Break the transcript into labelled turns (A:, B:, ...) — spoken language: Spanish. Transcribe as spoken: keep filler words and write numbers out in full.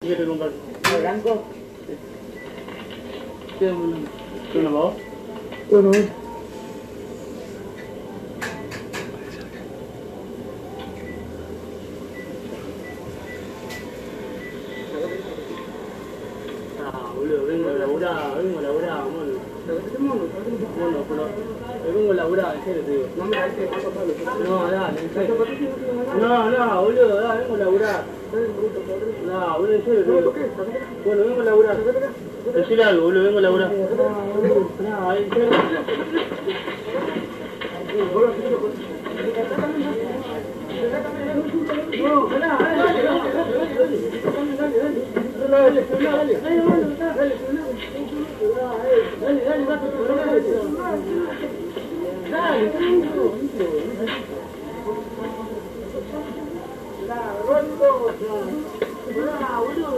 A: Fíjate con calma.
B: ¿Blanco?
A: ¿Qué es un ¿Tú no vas?
B: Bueno.
A: Ah, boludo, vengo a laburar, vengo a laburar, mono. Mono, pero vengo a laburar, en serio te digo. No, dale, en serio. No, no, boludo, dale, vengo a laburar. No, boludo, en serio te digo. Bueno, vengo a laburar. Decir algo, boludo, vengo a laburar. No, en serio. No, dale, dale, dale, dale, dale,